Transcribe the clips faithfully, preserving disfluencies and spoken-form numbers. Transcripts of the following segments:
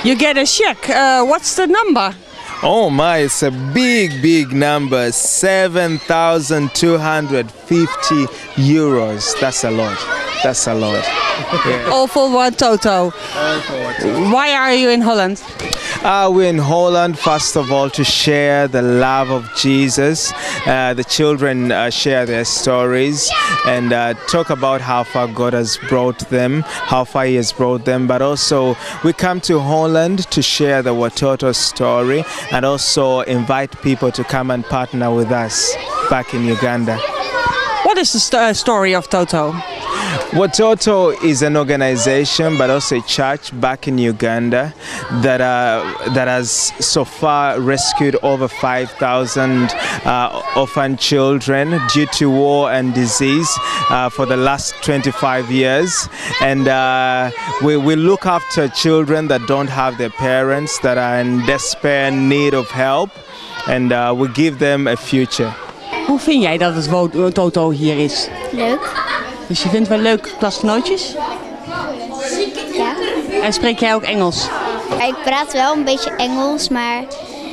You get a check. Uh, what's the number? Oh my, it's a big, big number. seven thousand two hundred fifty euros. That's a lot. That's a lot. Yeah. All for one Toto. All for one Toto. Why are you in Holland? Uh, we're in Holland, first of all, to share the love of Jesus. Uh, the children uh, share their stories and uh, talk about how far God has brought them, how far He has brought them. But also, we come to Holland to share the Watoto story and also invite people to come and partner with us back in Uganda. What is the st uh, story of Toto? Watoto is an organization, but also a church back in Uganda that uh, that has so far rescued over five thousand uh, orphan children due to war and disease uh, for the last twenty-five years. And uh, we, we look after children that don't have their parents, that are in desperate need of help, and uh, we give them a future. Hoe vind jij dat het Watoto hier is? Leuk. Dus je vindt wel leuke klasgenootjes? Ja. En spreek jij ook Engels? Ik praat wel een beetje Engels, maar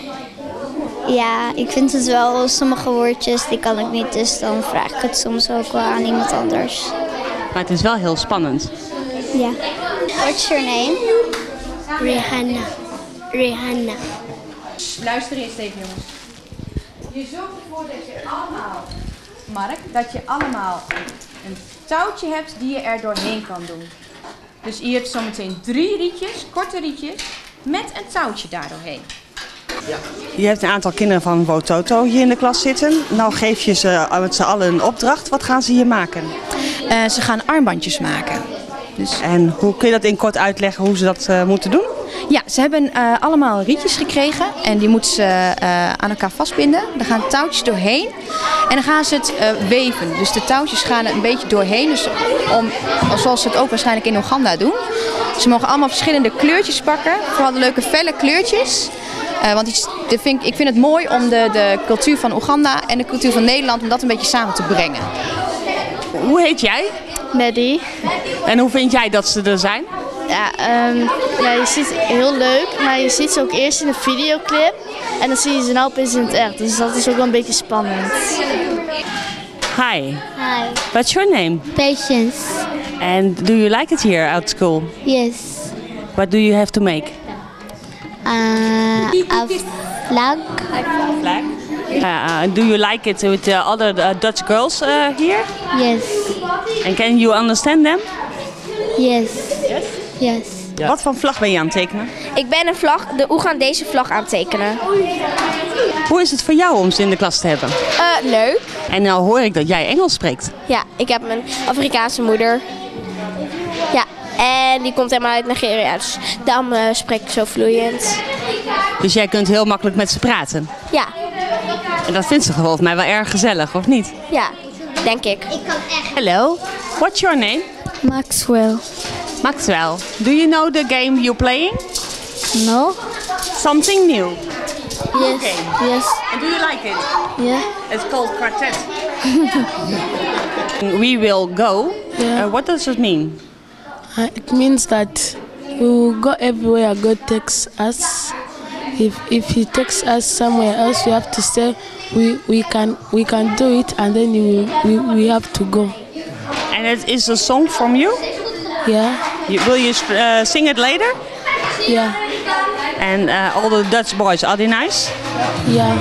ja, ik vind het wel, sommige woordjes die kan ik niet, dus dan vraag ik het soms ook wel aan iemand anders. Maar het is wel heel spannend. Ja. What's your name? Rihanna. Rihanna. Luister eens even, jongens. Je zorgt ervoor dat je allemaal, Mark, dat je allemaal een touwtje hebt die je er doorheen kan doen. Dus je hebt zometeen drie rietjes, korte rietjes, met een touwtje daar doorheen. Ja. Je hebt een aantal kinderen van Watoto hier in de klas zitten. Nou geef je ze met z'n allen een opdracht. Wat gaan ze hier maken? Uh, ze gaan armbandjes maken. Dus... En hoe kun je dat in kort uitleggen hoe ze dat uh, moeten doen? Ja, ze hebben uh, allemaal rietjes gekregen en die moeten ze uh, aan elkaar vastbinden. Daar gaan touwtjes doorheen en dan gaan ze het uh, weven. Dus de touwtjes gaan er een beetje doorheen, dus om, zoals ze het ook waarschijnlijk in Oeganda doen. Ze mogen allemaal verschillende kleurtjes pakken, vooral de leuke felle kleurtjes. Uh, want ik, ik, vind, ik vind het mooi om de, de cultuur van Oeganda en de cultuur van Nederland, om dat een beetje samen te brengen. Hoe heet jij? Maddie. En hoe vind jij dat ze er zijn? Ja, um, ja, je ziet heel leuk, maar je ziet ze ook eerst in een videoclip en dan zie je ze nou opeens in het echt. Dus dat is ook wel een beetje spannend. Hi. Hi. What's your name? Patience. And do you like it here at school? Yes. What do you have to make? Uh, a flag. Flag. Uh, do you like it with the other uh, Dutch girls uh, here? Yes. And can you understand them? Yes. Yes? Yes. Ja. Wat voor vlag ben je aan het tekenen? Ik ben een vlag, de Oegandese vlag aan het tekenen. Hoe is het voor jou om ze in de klas te hebben? Uh, leuk. En nou hoor ik dat jij Engels spreekt. Ja, ik heb een Afrikaanse moeder. Ja, en die komt helemaal uit Nigeria, dus daarom uh, spreek ik zo vloeiend. Dus jij kunt heel makkelijk met ze praten? Ja. En dat vindt ze volgens mij wel erg gezellig, of niet? Ja, denk ik. Hello, what's your name? Maxwell. Maxwell, do you know the game you're playing? No. Something new. Yes. Okay. Yes. And do you like it? Yeah. It's called quartet. We will go. Yeah. Uh, what does it mean? Uh, it means that we will go everywhere God takes us. If if He takes us somewhere else, we have to say we we can we can do it, and then we we, we have to go. And it is a song from you? Yeah. You, will you uh, sing it later? Yeah. And uh, all the Dutch boys, are they nice? Yeah.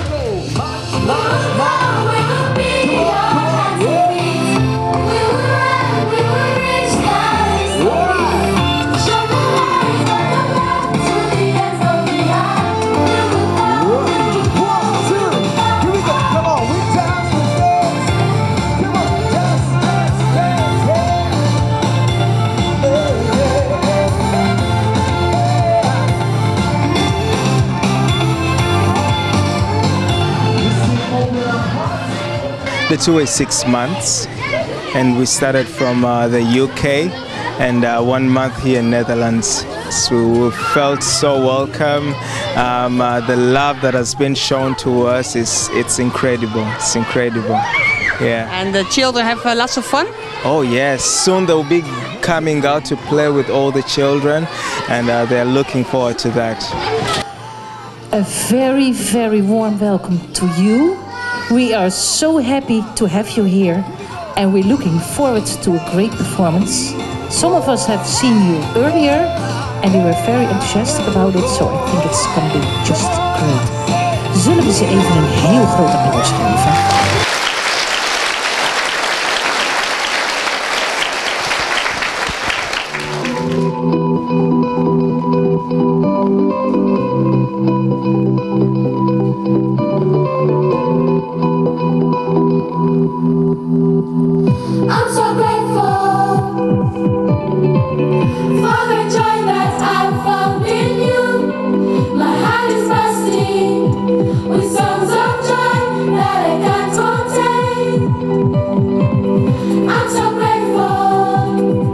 The tour is six months, and we started from uh, the U K and uh, one month here in Netherlands. So we felt so welcome. Um, uh, the love that has been shown to us is it's incredible. It's incredible. Yeah. And the children have uh, lots of fun? Oh yes, soon they'll be coming out to play with all the children, and uh, they're looking forward to that. A very, very warm welcome to you. We are so happy to have you here, and we're looking forward to a great performance. Some of us have seen you earlier, and we were very enthusiastic about it, so I think it's going to be just great. Zullen we ze even een heel groot applaus geven? I'm so grateful for the joy that I found in you. My heart is bursting with songs of joy that I can't contain. I'm so grateful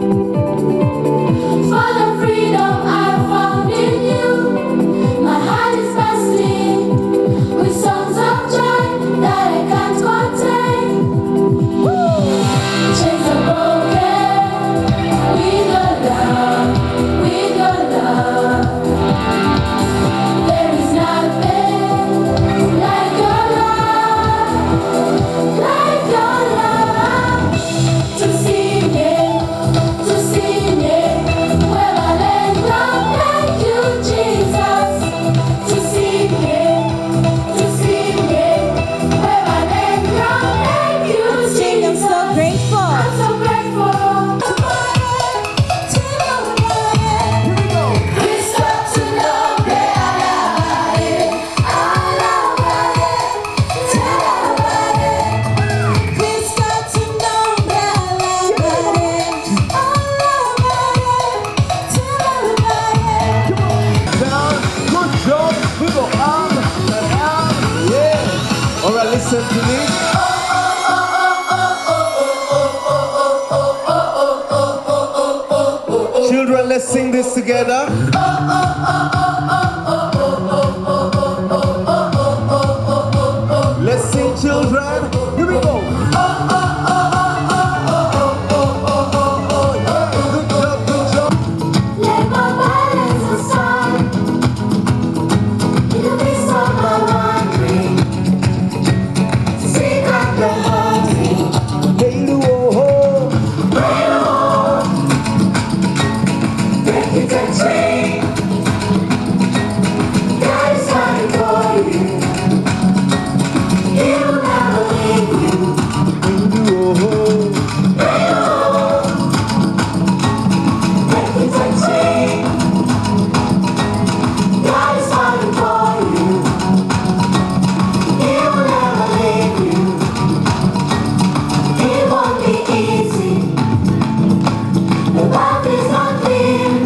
for the freedom I found in you. My heart is bursting with songs of joy that I can't contain. Chains are broken, we go down, we go down. There is nothing like your love, like your love. To sing it, to sing it, where I land down, thank you, Jesus. To sing it, to sing it, where I land down, thank you, Jesus. I'm so grateful. I'm so grateful. Good job. We go up and up. Yeah. All right, listen to me. Children, let's sing this together. Let's sing, children. Here we go. Good job, good job. Let my balance aside. You be so hungry. Seek out the hungry. Hey, do oh, Pray Lord. Break it and chain. God is fighting for you. He will never leave you. Pray Lord. Break it and chain. God is fighting for you. He will never leave you. It won't be easy. The path is not clear.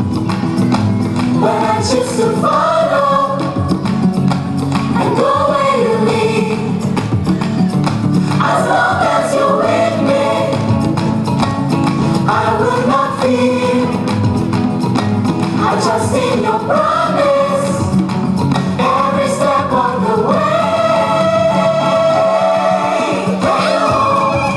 But I choose to follow and go where you lead. As long as you're with me, I will not fear. I trust in your promise every step of the way. Pray, Lord.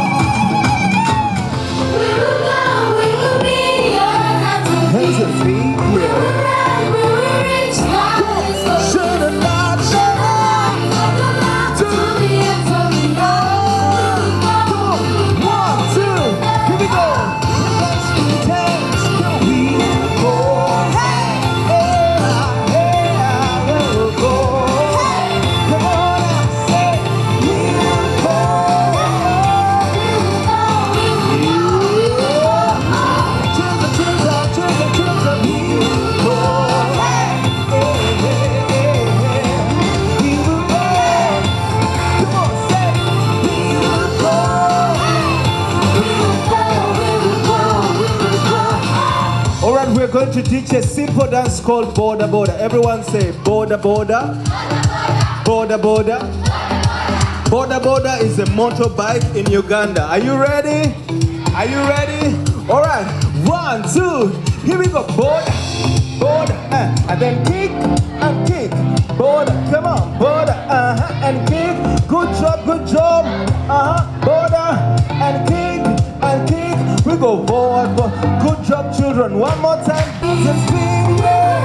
We will go, we will be your hands hands and feet. We will Yeah. run, we will reach highest goals. Should have not, should have. To the end of the earth. One, two, here we go. Dance, we go. Hey, hey, hey, we'll go. Come on and say, we'll go. Children, children, children, children, we'll go. Hey, hey, hey, hey, we will go. Come on, say, we'll go. All right, we're going to teach a simple dance called Border Border. Everyone say Border Border. Border Border. Border Border is a motorbike in Uganda. Are you ready? Are you ready? All right, one, two, here we go. Border, border, uh, and then kick and kick. Border, come on, border, uh-huh, and kick. Good job, good job. Uh-huh, border. children, one more time. Just bring it.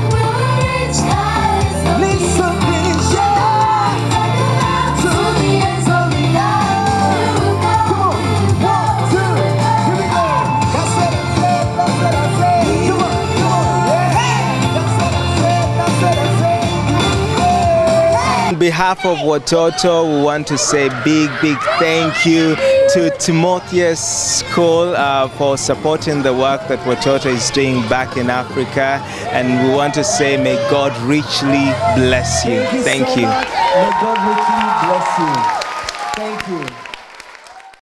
Listen, please, yeah. To the ends of the earth. Come on, one, two, here we go. That's what I said, that's what I said. Come on, come on, yeah. That's what I said, that's what I said. On behalf of Watoto, we want to say big, big thank you to Timotheus School uh, for supporting the work that Watoto is doing back in Africa, and we want to say may God richly bless you. Thank you. Thank so you. much. May God richly bless you. Thank you.